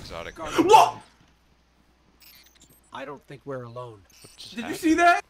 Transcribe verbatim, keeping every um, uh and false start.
exotic. Whoa! I don't think we're alone. Did you see that?